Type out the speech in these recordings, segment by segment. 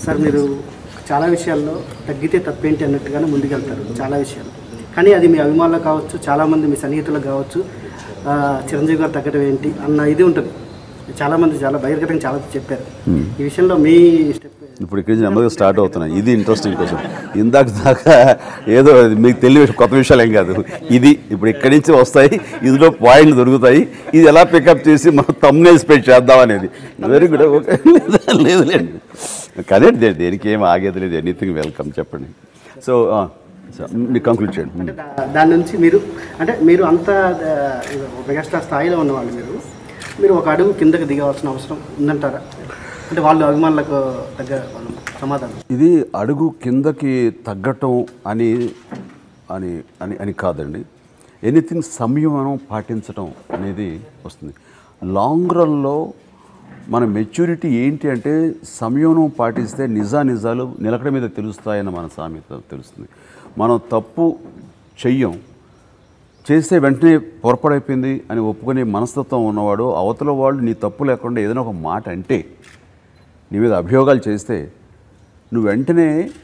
Sir మీరు చాలా విషయాల్లో తగ్గితే తప్పేంటి అన్నట్టుగానే ముందుకెళ్తారు చాలా విషయాలు. కానీ అది మీ అభిమానులకు కావచ్చు, చాలామంది మీ సన్నిహితులకు కావచ్చు, చిరంజీవి గారు తగ్గడం ఏంటి అన్న ఇది ఉంటుంది. చాలామంది చాలా బహిర్గతంగా చాలా చెప్పారు. ఈ విషయంలో మీ స్టెప్ ఇప్పుడు ఇక్కడి నుంచి నెమ్మదిగా స్టార్ట్ అవుతున్నాయి. ఇది ఇంట్రెస్టింగ్ క్వశ్చన్. ఇందాక దాకా ఏదో మీకు తెలియ కొత్త విషయాలు ఏం కాదు. ఇది ఇప్పుడు ఇక్కడి నుంచి వస్తాయి, ఇందులో పాయింట్లు దొరుకుతాయి, ఇది ఎలా పికప్ చేసి మనం థంబ్నెయిల్ స్ప్రెడ్ చేద్దాం అనేది. Very good. ఓకే, లేదులేండి, కానీ దేనికి ఏం ఆగేది లేదు. Anything welcome. చెప్పండి. సో మీరు కంక్లూడ్ చేయండి. దాని నుంచి మీరు అంత మెగాస్టార్ స్థాయిలో ఉన్నవాళ్ళు, మీరు ఒక అడుగు కిందకి దిగవలసిన అవసరం ఉందంటారా? అంటే వాళ్ళు అభిమానులకు తగ్గ సమాధానం. ఇది అడుగు కిందకి తగ్గటం అని అని అని అని కాదండి. ఎనీథింగ్ సంయమనం పాటించడం అనేది వస్తుంది. లాంగ్ రన్లో మన మెచ్యూరిటీ ఏంటి అంటే సంయమనం పాటిస్తే నిజాలు నిలకడ మీద తెలుస్తాయని మన సామెత తెలుస్తుంది. మనం తప్పు చెయ్యం, చేస్తే వెంటనే పొరపాడైపోయింది అని ఒప్పుకునే మనస్తత్వం ఉన్నవాడు, అవతల వాళ్ళు నీ తప్పు లేకుండా ఏదైనా ఒక మాట అంటే, నీ మీద అభియోగాలు చేస్తే నువ్వు వెంటనే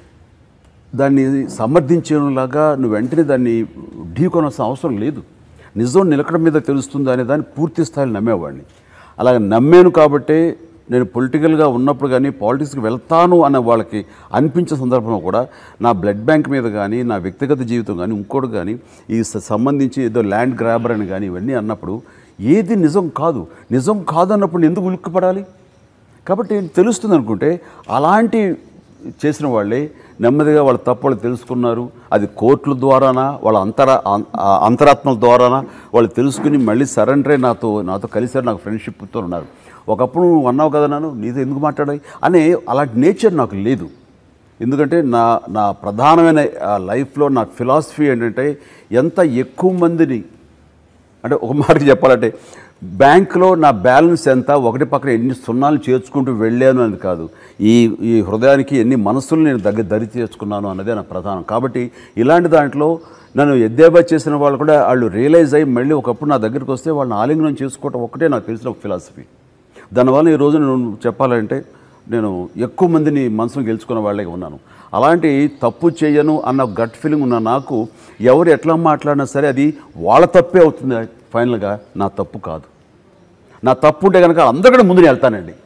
దాన్ని సమర్థించేలాగా నువ్వు వెంటనే దాన్ని ఢీకొనాల్సిన అవసరం లేదు. నిజం నిలకడ మీద తెలుస్తుంది అనే దాన్ని పూర్తి స్థాయిలో నమ్మేవాడిని. అలాగే నమ్మాను కాబట్టే నేను పొలిటికల్గా ఉన్నప్పుడు కానీ పాలిటిక్స్కి వెళ్తాను అన్న వాళ్ళకి అనిపించే సందర్భంలో కూడా నా బ్లడ్ బ్యాంక్ మీద కానీ, నా వ్యక్తిగత జీవితం కానీ, ఇంకోటి కానీ, ఈ సంబంధించి ఏదో ల్యాండ్ గ్రాబర్ అని కానీ ఇవన్నీ అన్నప్పుడు ఏది నిజం కాదు అన్నప్పుడు ఎందుకు ఉలిక్కిపడాలి? కాబట్టి తెలుస్తుంది అనుకుంటే అలాంటి చేసిన వాళ్ళే నెమ్మదిగా వాళ్ళ తప్పులు తెలుసుకున్నారు. అది కోర్టుల ద్వారానా, వాళ్ళ అంతరాత్మల ద్వారానా వాళ్ళు తెలుసుకుని మళ్ళీ సరెండరే నాతో కలిసారు, నాకు ఫ్రెండ్షిప్తో ఉన్నారు. ఒకప్పుడు నువ్వు అన్నావు కదా, నీతో ఎందుకు మాట్లాడాలి అనే అలాంటి నేచర్ నాకు లేదు. ఎందుకంటే నా ప్రధానమైన లైఫ్లో నా ఫిలాసఫీ ఏంటంటే, ఎంత ఎక్కువ మందిని, అంటే ఒక మాటకి చెప్పాలంటే బ్యాంకులో నా బ్యాలెన్స్ ఎంత, ఒకటి పక్కన ఎన్ని సున్నాలు చేర్చుకుంటూ వెళ్ళాను అని కాదు, ఈ హృదయానికి ఎన్ని మనస్సులు నేను దరి చేర్చుకున్నాను అన్నదే నా ప్రధానం. కాబట్టి ఇలాంటి దాంట్లో నన్ను ఎద్దేబా చేసిన వాళ్ళు కూడా వాళ్ళు రియలైజ్ అయ్యి మళ్ళీ ఒకప్పుడు నా దగ్గరికి వస్తే వాళ్ళని ఆలింగనం చేసుకోవటం ఒకటే నాకు తెలిసిన ఒక ఫిలాసఫీ. దానివల్ల ఈరోజు నేను చెప్పాలంటే నేను ఎక్కువ మందిని మనసును గెలుచుకున్న వాళ్ళే ఉన్నాను. అలాంటి తప్పు చేయను అన్న గట్ ఫీలింగ్ ఉన్న నాకు ఎవరు ఎట్లా మాట్లాడినా సరే అది వాళ్ళ తప్పే అవుతుంది. ఫైనల్గా నా తప్పు కాదు. నా తప్పు ఉంటే కనుక అందరికంటే ముందు నేను వెళ్తానండి.